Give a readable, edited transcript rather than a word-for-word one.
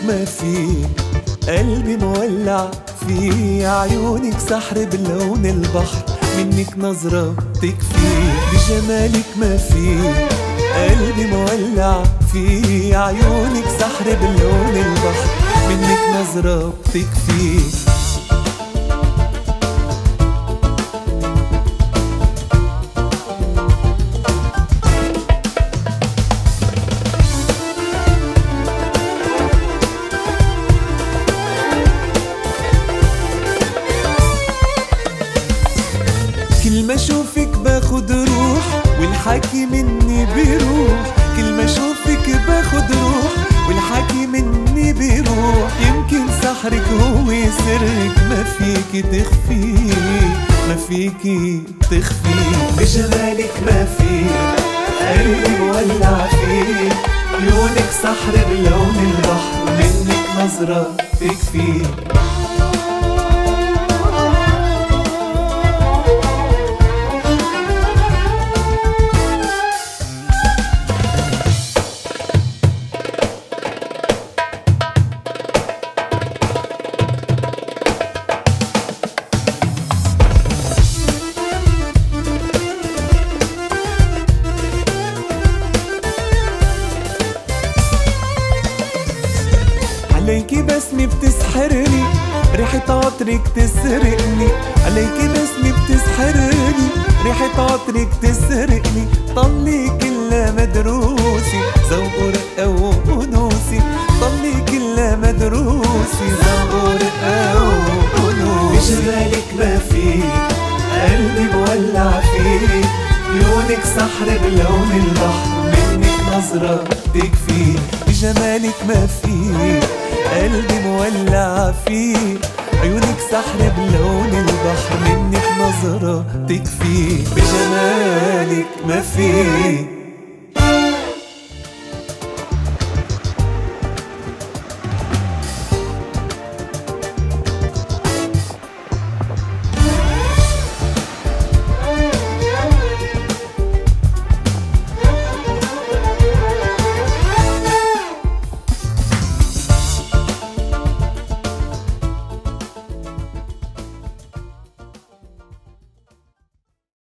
ما فيه، قلبي مولع فيه، عيونك سحر بلون البحر، منك نظرة تكفي، بجمالك ما فيه، قلبي مولع فيه، عيونك سحر بلون البحر، منك نظرة تكفي. كل ما اشوفك باخد روح والحكي مني بيروح، كل ما اشوفك باخد روح والحكي مني بيروح، يمكن سحرك هو سرك ما فيكي تخفي، ما فيكي تخفي، بجمالك ما فيه، قلبي مولع فيه، عيونك سحر بلون البحر، منك نظرة تكفي. عليكي بسمة بتسحرني، ريحة عطرك تسرقني، عليكي بسمة بتسحرني، ريحة عطرك تسرقني، طلي كلها مدروسي، ذوق ورقة وأنوسي، طلي كلها مدروسي، ذوق ورقة وأنوسي، بجمالك ما فيه، قلبي مولع فيه، عيونك سحر بلون البحر، منك نظرة تكفي، بجمالك ما فيه، قلبي مولع فيه، عيونك سحر بلون البحر، منك نظرة تكفي، بجمالك ما فيه.